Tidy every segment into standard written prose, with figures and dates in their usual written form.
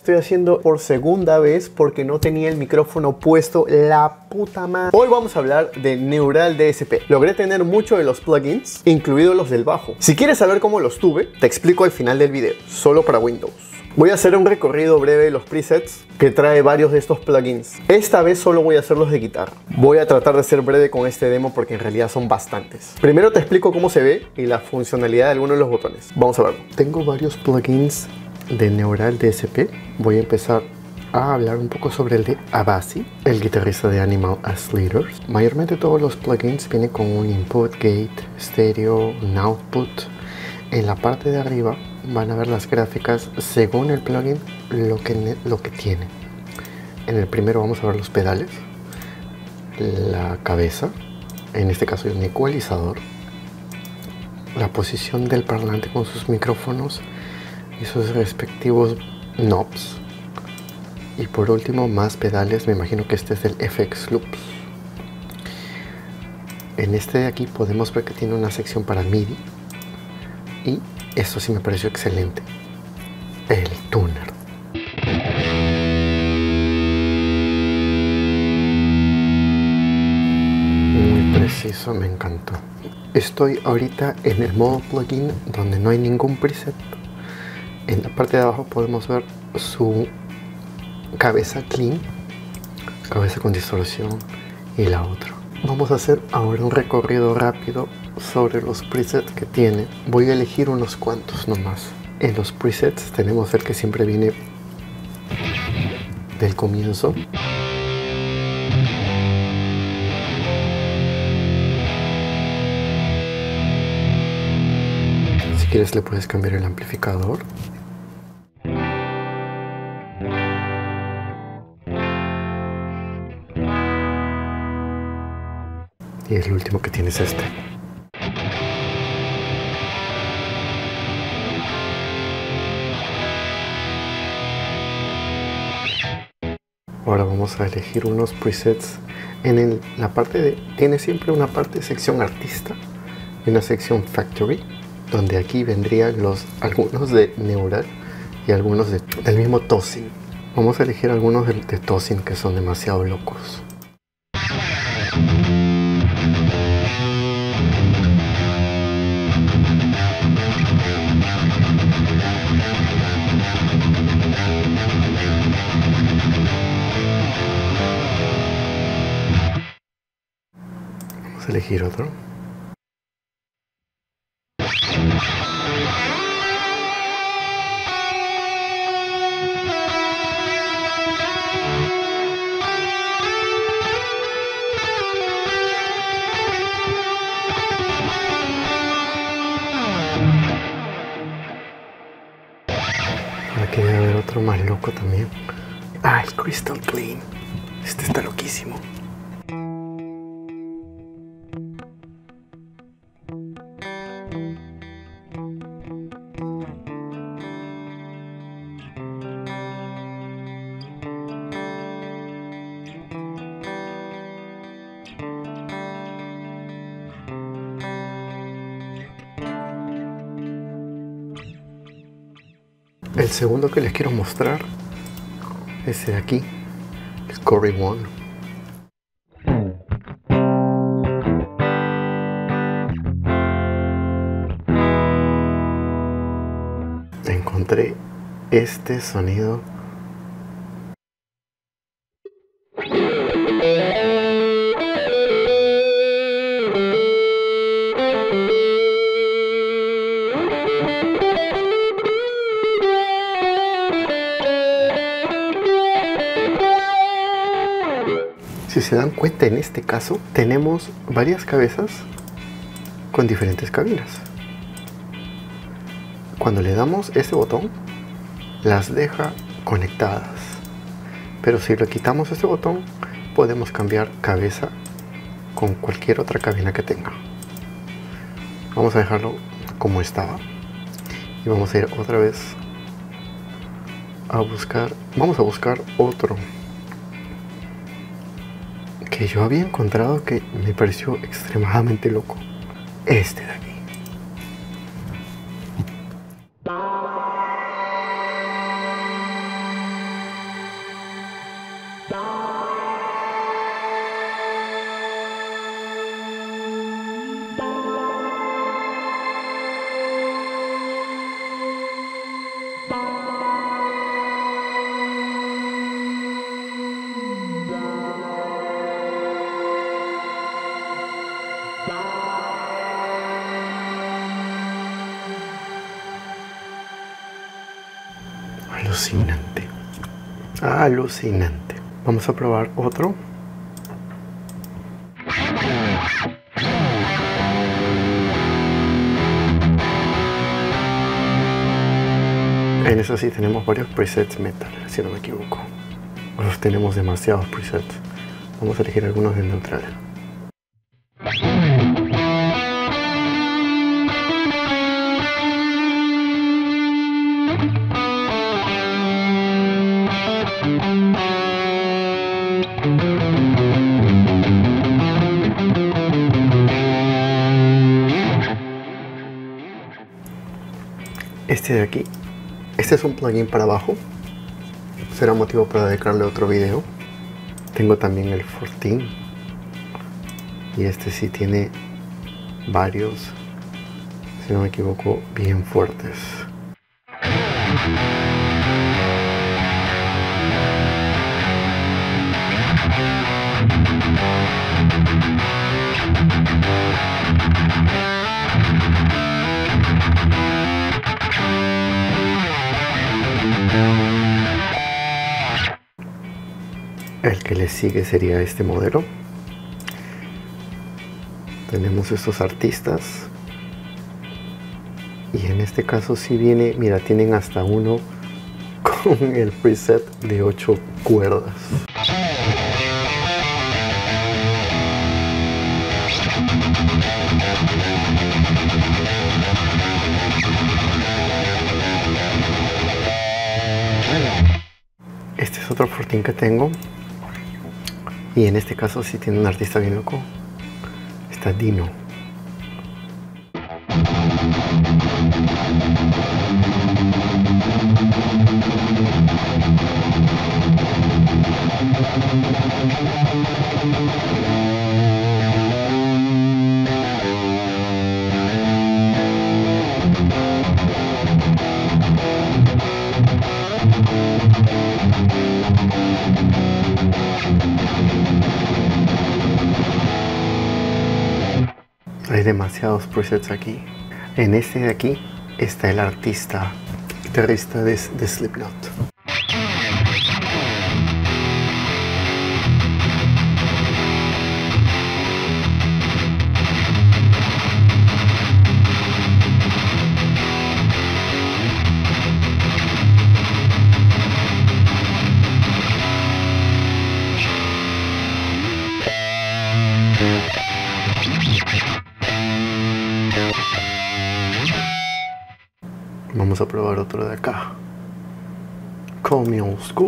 Estoy haciendo por segunda vez porque no tenía el micrófono puesto, la puta madre. Hoy vamos a hablar de Neural DSP. Logré tener muchos de los plugins, incluidos los del bajo. Si quieres saber cómo los tuve, te explico al final del video, solo para Windows. Voy a hacer un recorrido breve de los presets que trae varios de estos plugins. Esta vez solo voy a hacer los de guitarra. Voy a tratar de ser breve con este demo porque en realidad son bastantes. Primero te explico cómo se ve y la funcionalidad de algunos de los botones. Vamos a verlo. Tengo varios plugins de Neural DSP. Voy a empezar a hablar un poco sobre el de Abasi, el guitarrista de Animal as Leaders. Mayormente todos los plugins vienen con un input, gate, stereo, un output. En la parte de arriba van a ver las gráficas según el plugin lo que tiene. En el primero vamos a ver los pedales, la cabeza, en este caso un ecualizador, la posición del parlante con sus micrófonos y sus respectivos knobs, y por último más pedales. Me imagino que este es el FX Loops. En este de aquí podemos ver que tiene una sección para MIDI y esto sí me pareció excelente, el tuner. Muy preciso, me encantó. Estoy ahorita en el modo plugin donde no hay ningún preset. En la parte de abajo podemos ver su cabeza clean, cabeza con distorsión y la otra. Vamos a hacer ahora un recorrido rápido sobre los presets que tiene. Voy a elegir unos cuantos nomás. En los presets tenemos el que siempre viene del comienzo. Si quieres le puedes cambiar el amplificador. Y el último que tienes es este. Ahora vamos a elegir unos presets. En la parte de... tiene siempre una parte de sección artista y una sección factory, donde aquí vendrían algunos de Neural y algunos del mismo Tosin. Vamos a elegir algunos de Tosin que son demasiado locos. Vamos a elegir otro. Aquí debe haber otro más loco también. Ah, el Crystal Clean. Este está loquísimo. El segundo que les quiero mostrar es ese de aquí, el Corey One. Encontré este sonido . Si se dan cuenta, en este caso tenemos varias cabezas con diferentes cabinas. Cuando le damos este botón, las deja conectadas. Pero si le quitamos este botón, podemos cambiar cabeza con cualquier otra cabina que tenga. Vamos a dejarlo como estaba. Y vamos a ir otra vez a buscar. Vamos a buscar otro que yo había encontrado que me pareció extremadamente loco. Este de aquí. Alucinante. Alucinante. Vamos a probar otro. En eso sí tenemos varios presets metal, si no me equivoco. Uf, tenemos demasiados presets. Vamos a elegir algunos de neutral. Este de aquí, este es un plugin para bajo, será motivo para dedicarle otro video. Tengo también el 14 y este sí tiene varios, si no me equivoco, bien fuertes. El que le sigue sería este modelo. Tenemos estos artistas y en este caso sí viene, mira, tienen hasta uno con el preset de 8 cuerdas. Este es otro 14 que tengo. Y en este caso sí tiene un artista bien loco. Está Dino. Hay demasiados presets aquí. En este de aquí está el artista guitarrista de Slipknot. Vamos a probar otro de acá. Call Me Old School.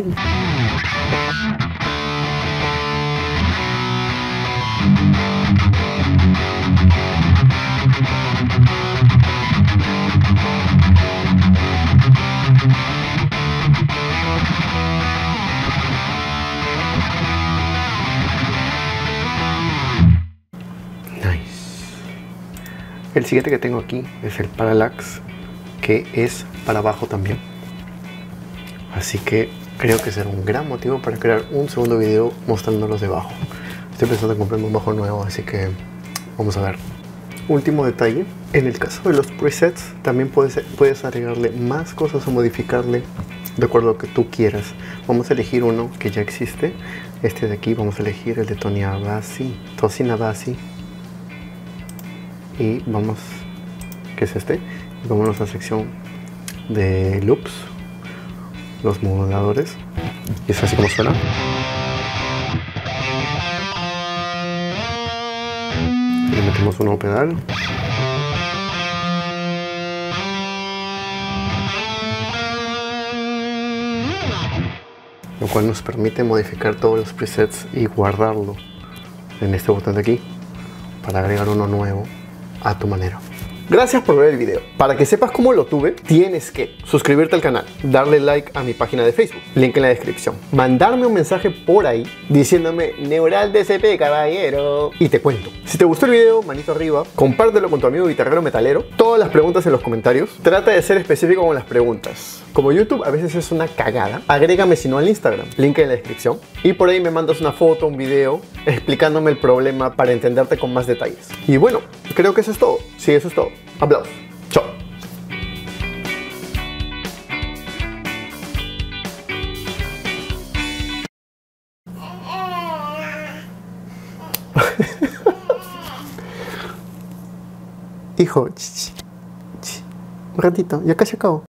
Nice. El siguiente que tengo aquí es el Parallax, que es para bajo también, así que creo que será un gran motivo para crear un segundo video mostrándolos de bajo. Estoy pensando en comprarme un bajo nuevo, así que vamos a ver. Último detalle, en el caso de los presets también puedes agregarle más cosas o modificarle de acuerdo a lo que tú quieras. Vamos a elegir uno que ya existe, este de aquí. Vamos a elegir el de Tosin Abasi y vamos, que es este. Vámonos a la sección de loops, los moduladores, y es así como suena. Le metemos un nuevo pedal. Lo cual nos permite modificar todos los presets y guardarlo en este botón de aquí para agregar uno nuevo a tu manera. Gracias por ver el video. Para que sepas cómo lo tuve, tienes que suscribirte al canal, darle like a mi página de Facebook, link en la descripción, mandarme un mensaje por ahí diciéndome Neural DSP, caballero, y te cuento. Si te gustó el video, manito arriba, compártelo con tu amigo guitarrero metalero, todas las preguntas en los comentarios, trata de ser específico con las preguntas. Como YouTube a veces es una cagada, agrégame si no al Instagram, link en la descripción, y por ahí me mandas una foto, un video, explicándome el problema para entenderte con más detalles. Y bueno, creo que eso es todo. Sí, eso es todo. Aplausos. Chao. Hijo, un ratito, ya casi acabo.